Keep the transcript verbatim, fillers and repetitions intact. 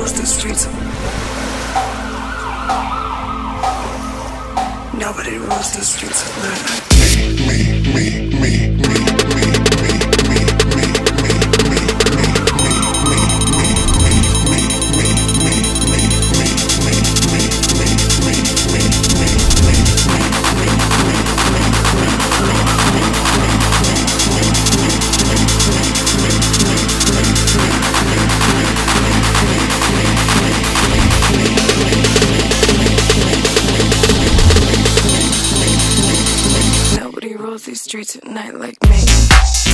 rules the streets. Nobody rules the streets of Atlanta. Me, me, me, me, me, me, me, me, me, me, me, Nobody rules these streets at night like me.